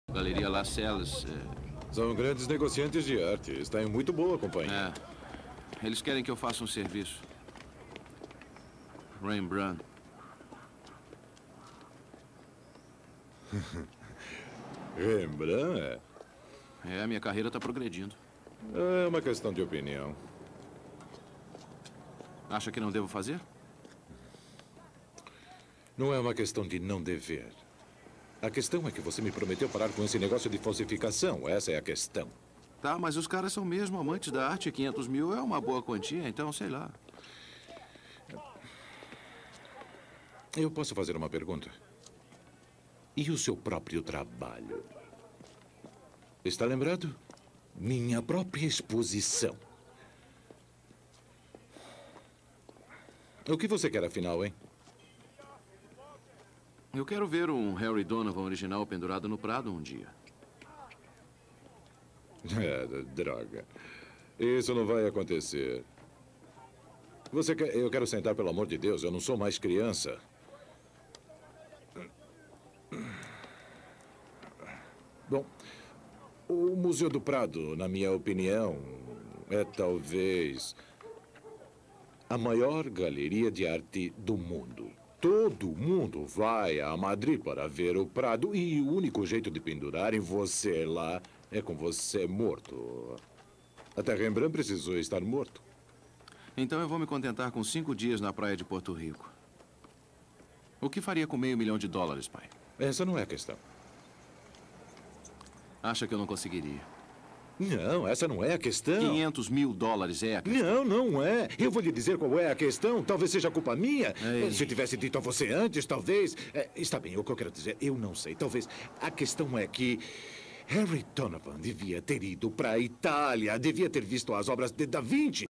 Galeria Lascelles. São grandes negociantes de arte. Está em muito boa companhia. Eles querem que eu faça um serviço. Rembrandt. Rembrandt? A minha carreira está progredindo. É uma questão de opinião. Acha que não devo fazer? Não é uma questão de não dever. A questão é que você me prometeu parar com esse negócio de falsificação. Essa é a questão. Tá, mas os caras são mesmo amantes da arte. 500 mil é uma boa quantia, então sei lá. Eu posso fazer uma pergunta? E o seu próprio trabalho? Está lembrado? Minha própria exposição. O que você quer, afinal, hein? Eu quero ver um Harry Donovan original pendurado no Prado um dia. Droga. Isso não vai acontecer. Você quer... Eu quero sentar, pelo amor de Deus. Eu não sou mais criança. Bom, o Museu do Prado, na minha opinião, é talvez a maior galeria de arte do mundo. Todo mundo vai a Madrid para ver o Prado e o único jeito de pendurarem você lá é com você morto. Até Rembrandt precisou estar morto. Então eu vou me contentar com 5 dias na praia de Porto Rico. O que faria com $500 mil, pai? Essa não é a questão. Acha que eu não conseguiria? Não, essa não é a questão. $500 mil é a questão. Não é. Eu vou lhe dizer qual é a questão. Talvez seja culpa minha. Ei. Se eu tivesse dito a você antes, talvez... está bem, o que eu quero dizer, eu não sei. Talvez a questão é que Harry Donovan devia ter ido para a Itália, devia ter visto as obras de Da Vinci.